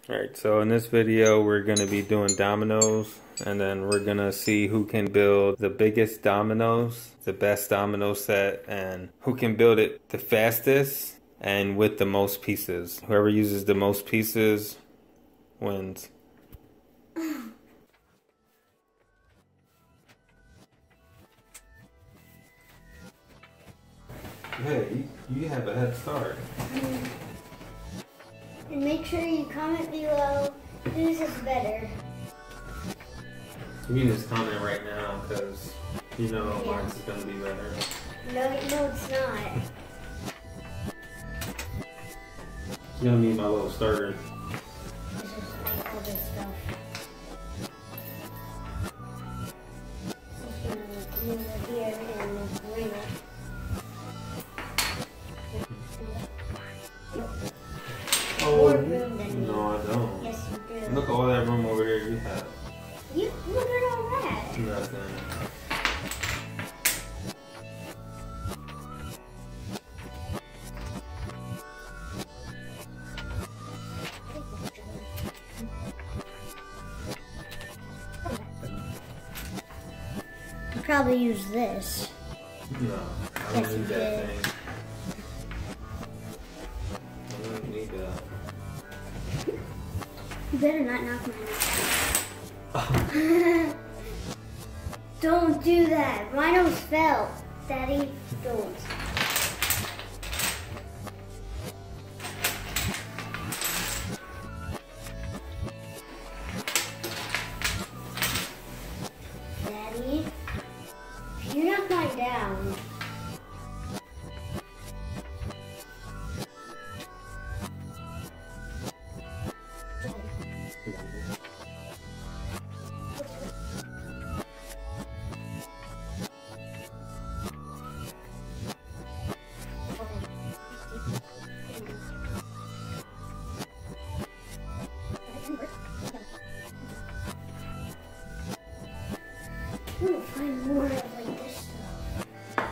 Alright, so in this video we're going to be doing dominoes, and then we're going to see who can build the biggest dominoes, the best domino set, and who can build it the fastest and with the most pieces. Whoever uses the most pieces wins. Hey, you have a head start. And make sure you comment below whose is better. You can just comment right now because you know mine's is going to be better. No, it's not. It's going to be my little starter. This is like all this stuff. Just gonna move it here and bring it. Oh, More room than me. no, I don't. Yes, you do. Look at all that room over there you have. You look at all that. Nothing. You probably use this. No, I don't Yes, you need that did. thing. I don't need that. You better not knock mine out. Don't do that. Mine almost fell. Daddy, don't. Daddy, if you knock mine down. I'm gonna find more of like this stuff.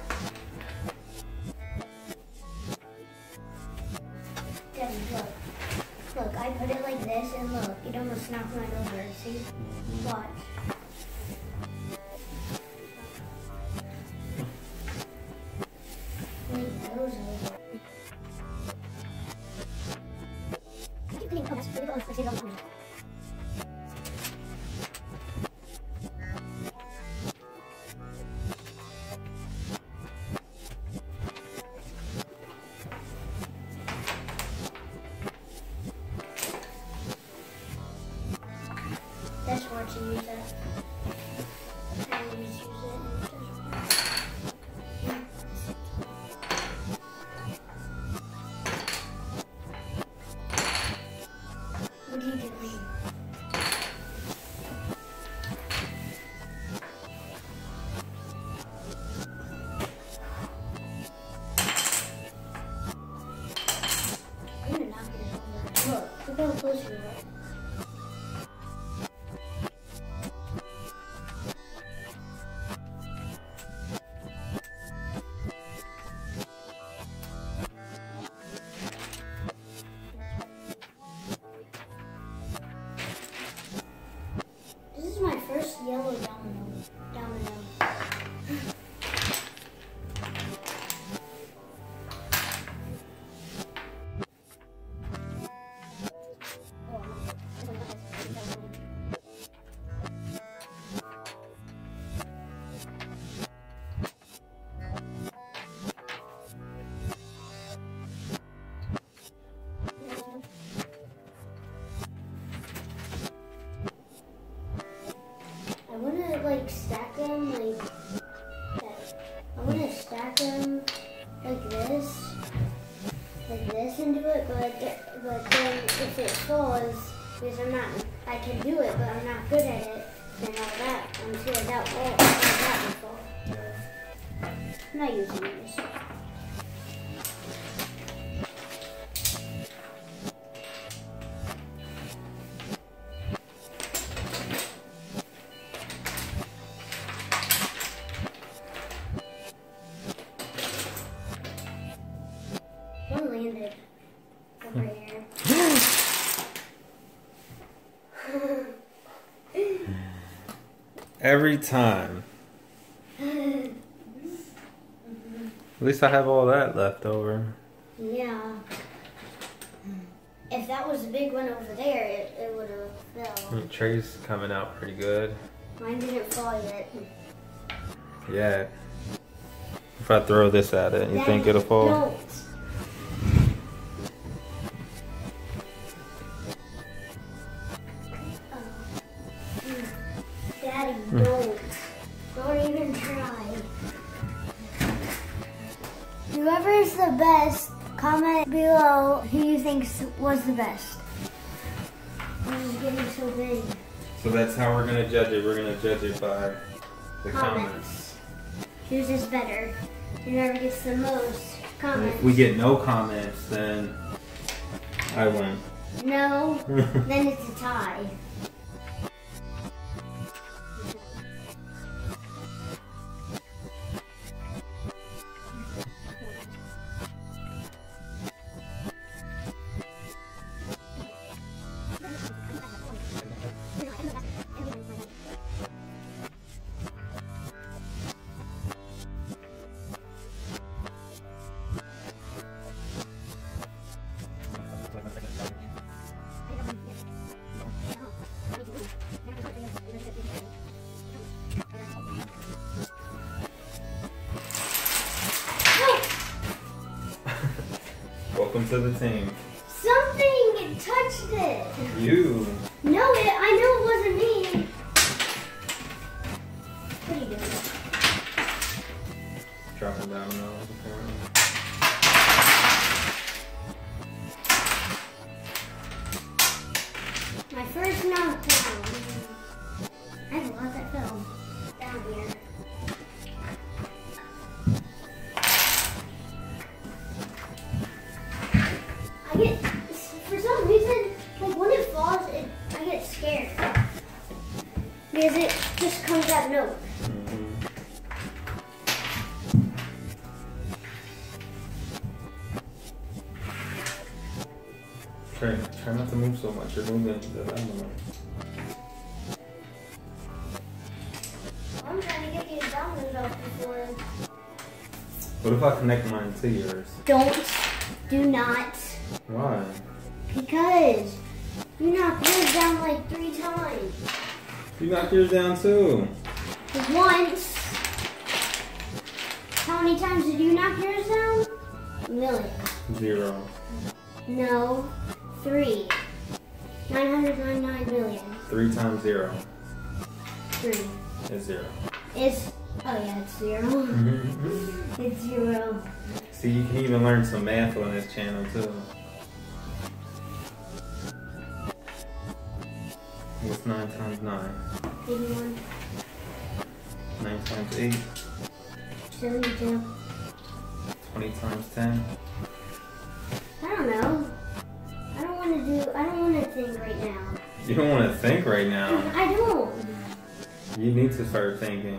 Daddy, look. Look, I put it like this and look, it almost knocked mine over. See? Watch. Wait, those over. That's watching use that. I always use it. What are you doing? I'm gonna knock it over. Look how close you are. This is my first yellow domino. I want to like stack them like that. I want to stack them like this and do it, but then if it falls, because I can do it, but I'm not good at it, then all that, I'm sure that will fall. Yeah. I'm not using this. One landed over here. Every time. At least I have all that left over. Yeah. If that was a big one over there, it would have fell. The tray's coming out pretty good. Mine didn't fall yet. Yeah. If I throw this at it, you think it'll fall? Don't. Daddy, don't. Don't even try. Whoever is the best, comment below who you think was the best. This is getting so big. So that's how we're gonna judge it. We're gonna judge it by the comments. Whose is better? Whoever gets the most comments. If we get no comments, then I win. No, then it's a tie. Welcome to the team. Something touched it. You. No, I know it wasn't me. What are you doing? Dropping dominoes apparently. My first knockdown. I have a lot that fell down here. For some reason, like when it falls, I get scared. Because it just comes out of nowhere. Try not to move so much. You're moving the domino. I'm trying to get these dominoes off before. What if I connect mine to yours? Do not. Why? Because you knocked yours down like 3 times. You knocked yours down too. Once. How many times did you knock yours down? A million. 0. No. 3. 999 million. 3 times 0 3. is 0. It's, oh yeah, it's 0. It's 0. See, you can even learn some math on this channel too. What's 9 times 9? 81. 9 times 8? 72. 20 times 10? I don't know. I don't want to think right now. You don't want to think right now. I don't. You need to start thinking.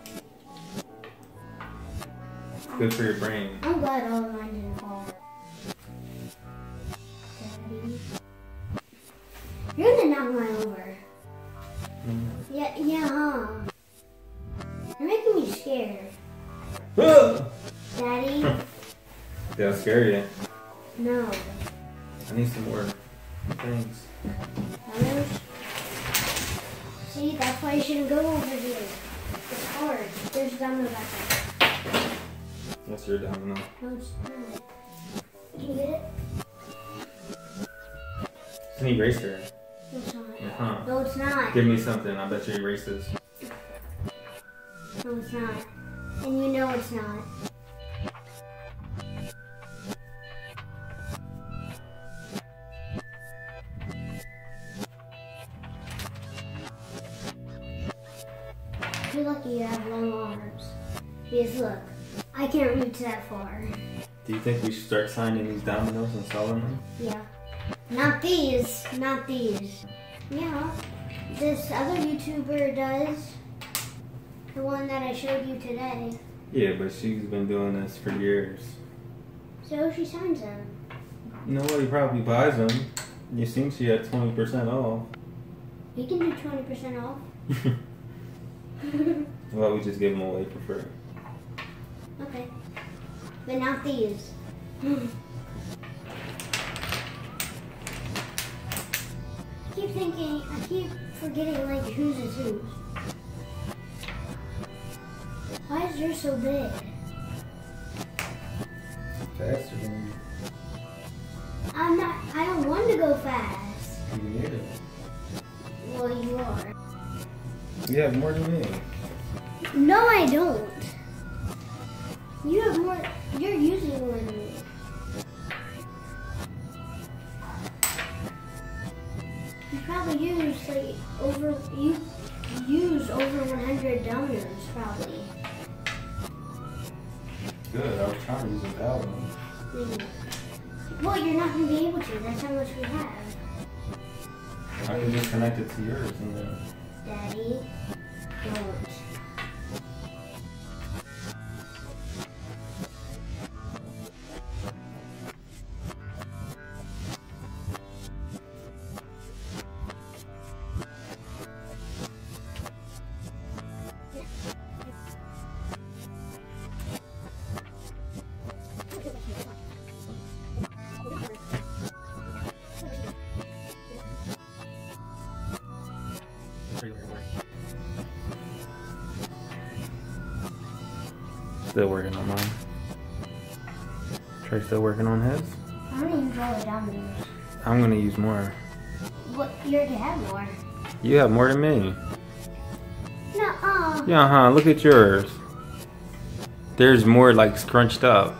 It's good for your brain. I'm glad all of mine didn't fall. Daddy. You're gonna knock mine over. Yeah, huh? You're making me scared. Daddy? Did I scare you? No. I need some more things. Dominoes? See, that's why you shouldn't go over here. It's hard. There's a domino back there. That's your domino. No, it's not. Can you get it? It's an eraser. No, it's not. Huh. No, it's not. Give me something. I bet you erases. No, it's not. And you know it's not. You're lucky you have long arms. Because look, I can't reach that far. Do you think we should start signing these dominoes and selling them? Yeah. Not these. Not these. Yeah. This other YouTuber does. The one that I showed you today. Yeah, but she's been doing this for years. So she signs them. Nobody probably buys them. You seen she had 20% off. You can do 20% off. Why don't we just give them away for free? Okay. But not these. I keep forgetting like whose is whose. Why is yours so big? Faster than you. I don't want to go fast. You need it. Well, you are. You have more than me. No, I don't. You have more. You're using more than me. You probably use like over. You use over 100 dominoes, probably. Good. I was trying to use 1,000. Well, you're not going to be able to. That's how much we have. I can just connect it to yours and then. Daddy, don't. Still working on mine. Trey's still working on his. I don't even draw the dominoes. I'm gonna use more. What? You already have more. You have more than me. Nuh-uh. Yeah, look at yours. There's more like scrunched up.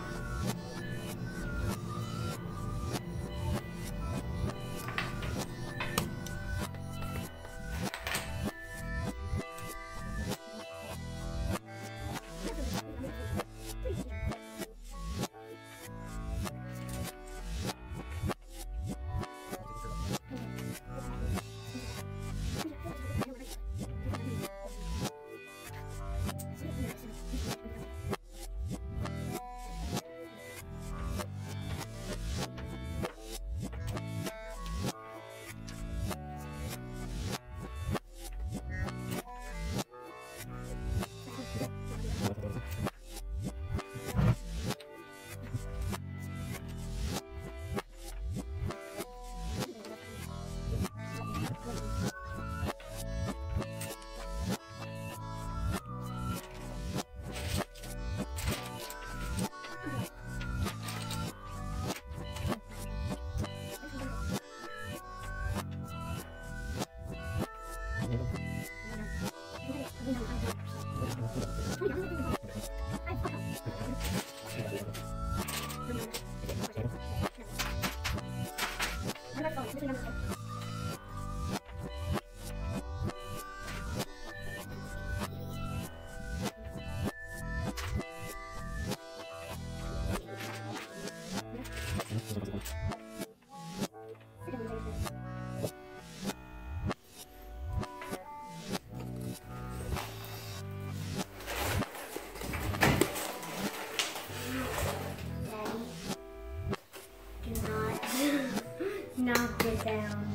Knock it down.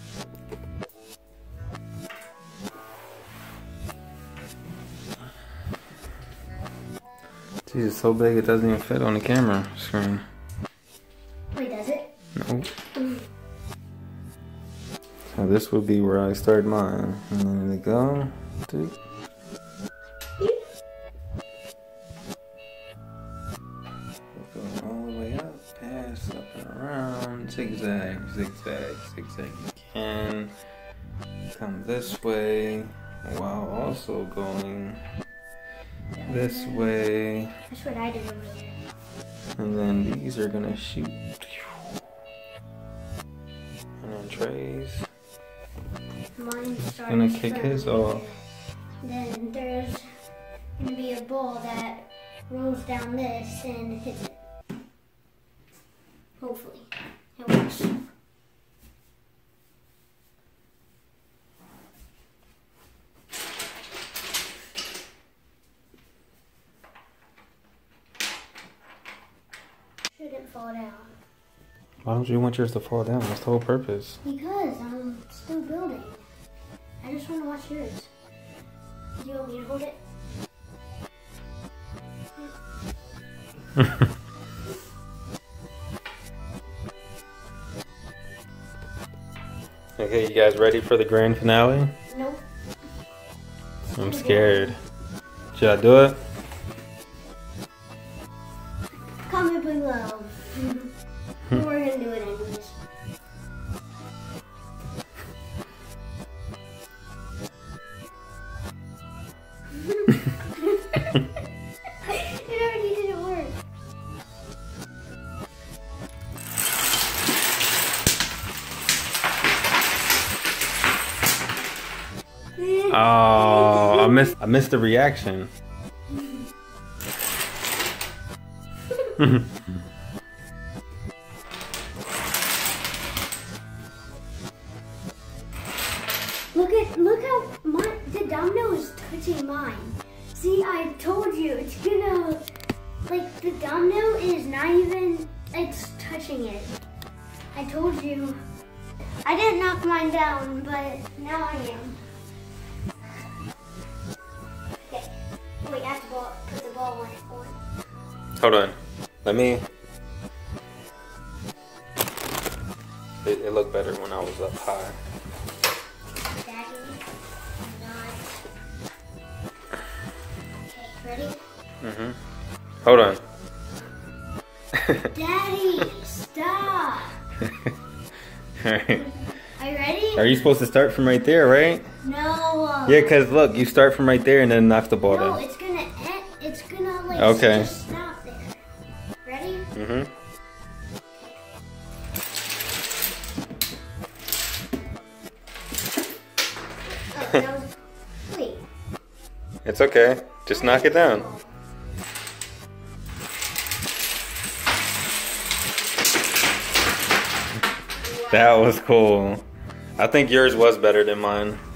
Geez, it's so big it doesn't even fit on the camera screen. Wait, does it? No. So this would be where I start mine. And then it go. Dude. Go all the way up, pass up and around, zigzag, zigzag, zigzag again. Come this way while also going this way. That's what I did over there. And then these are gonna shoot. And then Trey's Mine's gonna kick his off. Then there's gonna be a ball that rolls down this and hits it. Hopefully. It works. Shouldn't fall down. Why don't you want yours to fall down? That's the whole purpose. Because I'm still building. I just want to watch yours. Do you want me to hold it? Okay, you guys ready for the grand finale? Nope. I'm scared. Should I do it? Comment below. We're gonna do it anyways. It already didn't work. Oh, I missed the reaction. Look how the domino is touching mine. See, I told you it's gonna, like, the domino is not even, it's touching it. I told you. I didn't knock mine down, but now I am. Okay, wait, I have to put the ball on. Hold on. Let me. It looked better when I was up high. Daddy, not. Okay, ready? Mhm. Hold on. Daddy, stop. Alright. Are you ready? Are you supposed to start from right there, right? No. Yeah, cause look, you start from right there and then knock the ball No, down. it's gonna end. It's gonna like Okay. just stop there. Ready? Mhm. Oh, that was. Wait. It's okay. Just knock it down. That was cool. I think yours was better than mine.